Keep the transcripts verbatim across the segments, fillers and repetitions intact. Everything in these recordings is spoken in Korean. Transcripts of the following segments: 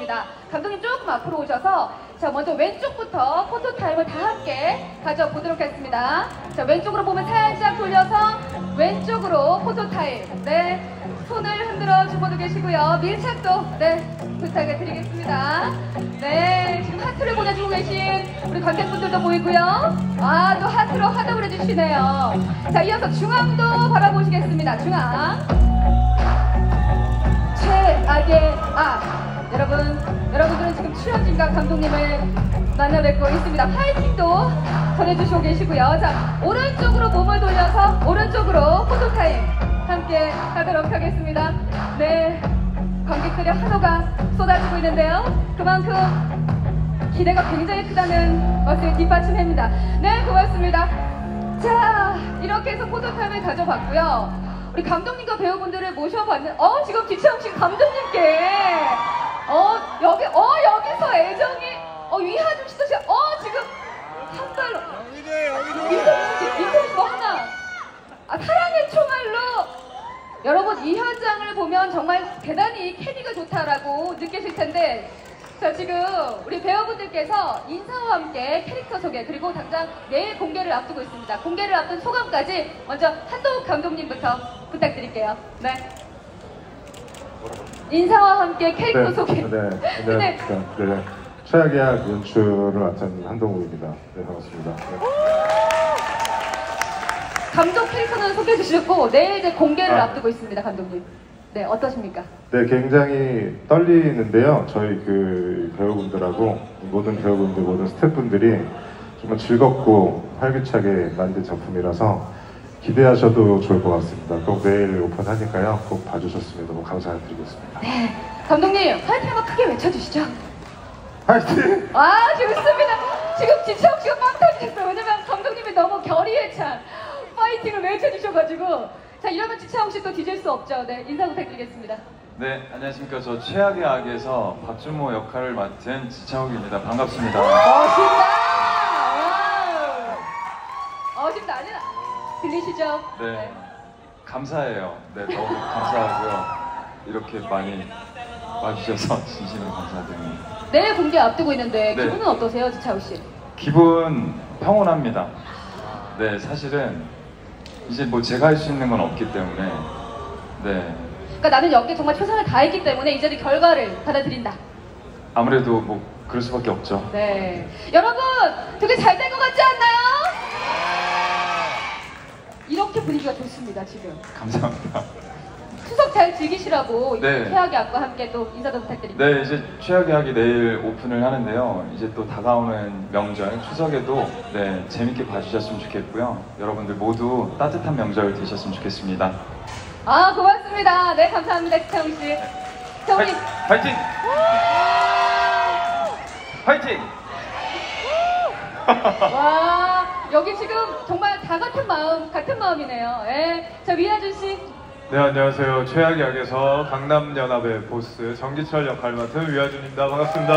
있습니다. 감독님 조금 앞으로 오셔서 자 먼저 왼쪽부터 포토타임을 다 함께 가져보도록 하겠습니다. 자 왼쪽으로 보면 살짝 돌려서 왼쪽으로 포토타임. 네. 손을 흔들어 주고도 계시고요. 밀착도 네 부탁을 드리겠습니다. 네 지금 하트를 보내주고 계신 우리 관객분들도 보이고요. 아 또 하트로 화답을 해주시네요. 자 이어서 중앙도 바라보시겠습니다. 중앙 최악의 아 여러분 여러분들은 지금 출연진과 감독님을 만나 뵙고 있습니다. 파이팅도 전해주시고 계시고요. 자 오른쪽으로 몸을 돌려서 오른쪽으로 포토타임 함께 하도록 하겠습니다. 네, 관객들의 환호가 쏟아지고 있는데요. 그만큼 기대가 굉장히 크다는 것을 뒷받침합니다. 네, 고맙습니다. 자, 이렇게 해서 포토타임을 가져봤고요. 우리 감독님과 배우분들을 모셔봤는, 어, 지금 기차영 씨 감독님께, 어, 여기, 어, 여기서 애정이, 어, 위하준 씨도 지금, 어, 지금 한 발로. 민선 씨, 민선 씨뭐 하나. 아, 사랑의 총알로 여러분 이 현장을 보면 정말 대단히 케미가 좋다라고 느끼실 텐데 자 지금 우리 배우분들께서 인사와 함께 캐릭터 소개 그리고 당장 내일 공개를 앞두고 있습니다. 공개를 앞둔 소감까지 먼저 한동욱 감독님부터 부탁드릴게요. 네. 인사와 함께 캐릭터 네, 소개. 네, 네, 네, 네. 최악의 약 연출을 맡은 한동욱입니다. 네, 반갑습니다. 네. 감독 캐릭터는 소개해 주셨고 내일 이제 공개를 아. 앞두고 있습니다, 감독님. 네, 어떠십니까? 네, 굉장히 떨리는데요. 저희 그 배우분들하고 모든 배우분들, 모든 스태프분들이 정말 즐겁고 활기차게 만든 작품이라서 기대하셔도 좋을 것 같습니다. 꼭 내일 오픈하니까요. 꼭 봐주셨으면 너무 감사드리겠습니다. 네, 감독님 화이팅 한번 크게 외쳐주시죠. 화이팅! 아, 좋습니다. 지금 지창욱 씨가 빵 터지셨어요. 왜냐면 감독님이 너무 결의에 찬 파이팅을 외쳐주셔가지고 자 이러면 지창욱 씨 또 뒤질 수 없죠. 네, 인사 부탁드리겠습니다. 네, 안녕하십니까. 저 최악의 악에서 박준모 역할을 맡은 지창욱입니다. 반갑습니다. 멋있다! 와우! 멋있다. 아니라 들리시죠? 네, 네. 감사해요. 네, 너무 감사하고요. 이렇게 많이 와주셔서 진심으로 감사드립니다. 내일 공개 앞두고 있는데 네. 기분은 어떠세요, 지창욱 씨? 기분 평온합니다. 네, 사실은 이제 뭐 제가 할 수 있는 건 없기 때문에 네. 그러니까 나는 여기에 정말 최선을 다했기 때문에 이제는 결과를 받아들인다. 아무래도 뭐 그럴 수밖에 없죠. 네, 여러분 되게 잘 된 것 같지 않나요? 이렇게 분위기가 좋습니다 지금. 감사합니다. 추석 잘 즐기시라고 네. 최악의 악과 함께 또 인사도 부탁드립니다. 네, 이제 최악의 악이 내일 오픈을 하는데요. 이제 또 다가오는 명절, 추석에도 네, 재밌게 봐주셨으면 좋겠고요. 여러분들 모두 따뜻한 명절 되셨으면 좋겠습니다. 아, 고맙습니다. 네, 감사합니다, 지창욱 씨. 자, 우리 파이팅! 파이팅! 와, 여기 지금 정말 다 같은 마음, 같은 마음이네요. 예. 자, 위하준 씨. 네, 안녕하세요. 최악의 악에서 강남연합의 보스 정기철 역할 맡은 위하준입니다. 반갑습니다.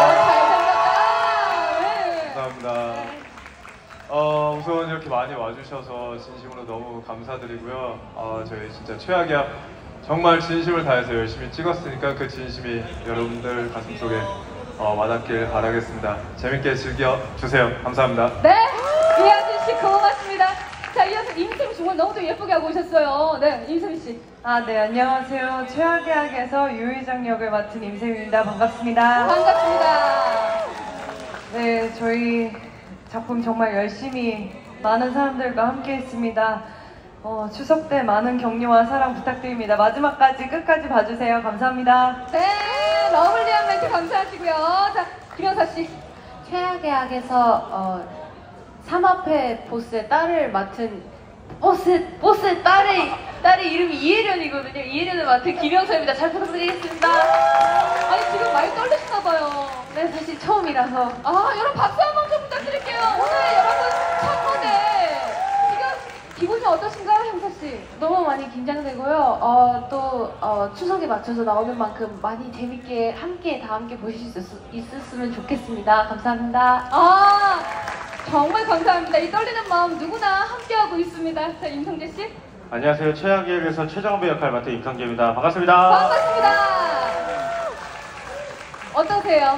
잘 살렸다. 네. 감사합니다. 어, 우선 이렇게 많이 와주셔서 진심으로 너무 감사드리고요. 어, 저희 진짜 최악의 악 정말 진심을 다해서 열심히 찍었으니까 그 진심이 여러분들 가슴속에 어, 와닿길 바라겠습니다. 재밌게 즐겨주세요. 감사합니다. 네, 위하준 씨 고맙습니다. 자, 이어서 임세미 씨 오늘 너무도 예쁘게 하고 오셨어요. 네, 임세미 씨. 아, 네, 안녕하세요. 최악의 악에서 유희정 역을 맡은 임세미입니다. 반갑습니다. 반갑습니다. 네, 저희 작품 정말 열심히 많은 사람들과 함께 했습니다. 어, 추석 때 많은 격려와 사랑 부탁드립니다. 마지막까지 끝까지 봐주세요. 감사합니다. 네, 러블리한 멘트 감사하시고요. 자, 김영사 씨. 최악의 악에서 어, 삼합회 보스의 딸을 맡은 보스 보스 딸의 딸의 이름이 이혜련이거든요. 이혜련을 맡은 김영서입니다. 잘 부탁드리겠습니다. 아니, 지금 많이 떨리시나봐요. 네, 사실 처음이라서. 아, 여러분 박수 한번 좀 부탁드릴게요. 오늘 여러분 첫 무대 지금 기분이 어떠신가요, 형사 씨? 너무 많이 긴장되고요. 어, 또 어, 추석에 맞춰서 나오는 만큼 많이 재밌게 함께 다 함께 보실 수 있, 있었으면 좋겠습니다. 감사합니다. 아, 정말 감사합니다. 이 떨리는 마음 누구나 함께하고 있습니다. 자, 임성재 씨. 안녕하세요. 최악의 악에서 최정배 역할 맡은 임성재입니다. 반갑습니다. 반갑습니다. 어떠세요?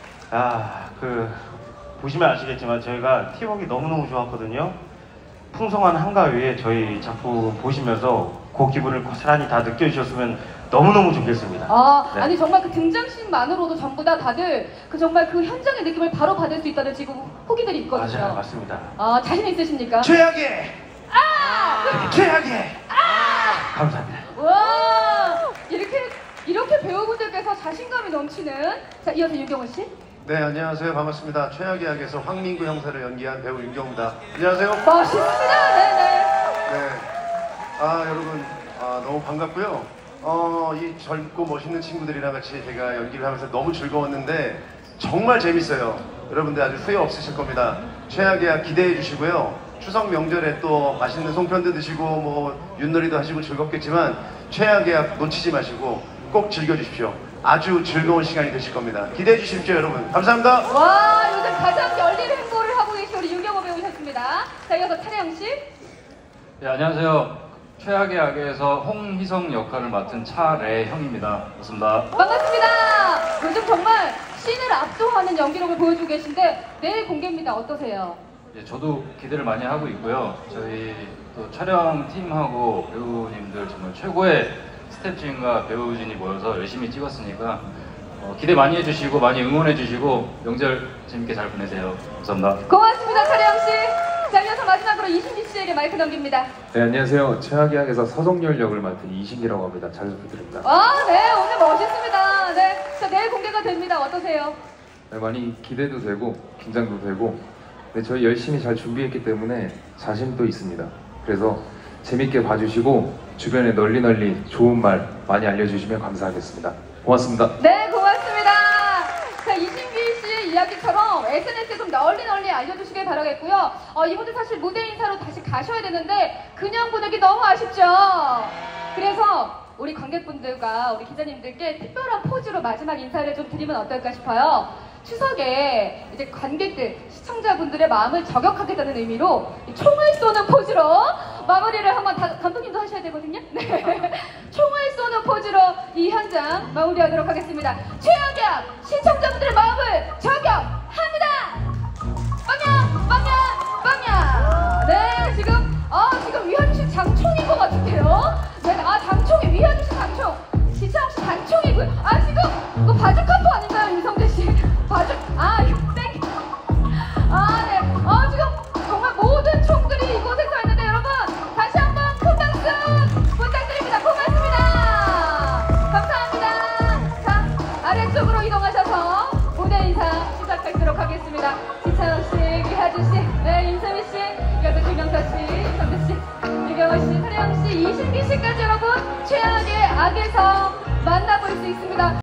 아, 그 보시면 아시겠지만 저희가 팀워크가 너무너무 좋았거든요. 풍성한 한가위에 저희 작품 보시면서 그 기분을 고스란히 다 느껴주셨으면 너무너무 좋겠습니다. 아, 네. 아니 정말 그 등장씬만으로도 전부 다 다들 그 정말 그 현장의 느낌을 바로 받을 수 있다는 지금 후기들이 있거든요. 맞아요, 맞습니다. 아, 자신 있으십니까? 최악의 아! 최악의 아! 감사합니다. 와! 이렇게 이렇게 배우분들께서 자신감이 넘치는 자, 이어서 윤경호 씨. 네, 안녕하세요. 반갑습니다. 최악의 약에서 황민구 형사를 연기한 배우 윤경호입니다. 안녕하세요. 멋있습니다. 네네. 네. 아, 여러분, 아, 너무 반갑고요. 어, 이 젊고 멋있는 친구들이랑 같이 제가 연기를 하면서 너무 즐거웠는데 정말 재밌어요. 여러분들 아주 후회 없으실 겁니다. 최악의 약 기대해 주시고요. 추석 명절에 또 맛있는 송편도 드시고 뭐 윷놀이도 하시고 즐겁겠지만 최악의 약 놓치지 마시고 꼭 즐겨주십시오. 아주 즐거운 시간이 되실 겁니다. 기대해 주십시오, 여러분. 감사합니다. 와, 요즘 가장 열린 행보를 하고 계신 우리 윤경호 배우셨습니다. 자, 이어서 차량 씨. 네, 안녕하세요. 최악의 약에서 홍희성 역할을 맡은 차래형입니다. 반갑습니다. 반갑습니다. 요즘 정말 씬을 압도하는 연기력을 보여주고 계신데 내일 공개입니다. 어떠세요? 예, 저도 기대를 많이 하고 있고요. 저희 또 촬영팀하고 배우님들 정말 최고의 스태프진과 배우진이 모여서 열심히 찍었으니까 어, 기대 많이 해주시고 많이 응원해주시고 명절 재밌게 잘 보내세요. 감사합니다. 고맙습니다, 차량 씨. 자, 이어서 마지막으로 이신기 씨에게 마이크 넘깁니다. 네, 안녕하세요. 최악의 약에서 서정열 역을 맡은 이신기라고 합니다. 잘 부탁드립니다. 아, 네, 오늘 멋있습니다. 네, 자, 내일 공개가 됩니다. 어떠세요? 네, 많이 기대도 되고 긴장도 되고 네, 저희 열심히 잘 준비했기 때문에 자신도 있습니다. 그래서 재밌게 봐주시고 주변에 널리 널리 좋은 말 많이 알려주시면 감사하겠습니다. 고맙습니다. 네, 고맙습니다. 자, 이신기 씨의 이야기처럼 에스엔에스에 좀 널리 널리 알려주시길 바라겠고요. 어, 이분들 사실 무대 인사로 다시 가셔야 되는데 그냥 보내기 너무 아쉽죠. 그래서 우리 관객분들과 우리 기자님들께 특별한 포즈로 마지막 인사를 좀 드리면 어떨까 싶어요. 추석에 이제 관객들, 시청자분들의 마음을 저격하겠다는 의미로 총을 쏘는 포즈로 마무리를 한번 다, 감독님도 하셔야 되거든요. 네. 총을 쏘는 포즈로 이 현장 마무리하도록 하겠습니다. 최악의 시청자분들의 마음을 저격합니다. 빵야, 빵야, 빵야. 네, 지금 아 지금 위현주 씨 장총인 것 같은데요. 네, 아 장총이 위현주 씨 장총, 지창욱 씨 장총이고요. 아 지금 그 바주카포 아닌가요, 임성재 씨? 바주, 아 땡. 아 네, 아 지금 정말 모든 총들이 이곳에서 있는데 여러분 다시 한번 큰 박수 부탁드립니다. 고맙습니다. 감사합니다. 자, 아래쪽으로 이동하셔서 무대 인사 시작하도록 하겠습니다. 지창욱 씨, 위하주 씨, 네, 임소미 씨, 이어서 김영사 씨, 임성재 씨, 유경호 씨, 서령 씨, 이신기 씨까지 여러분 최악의 악에서 만나볼 수 있습니다.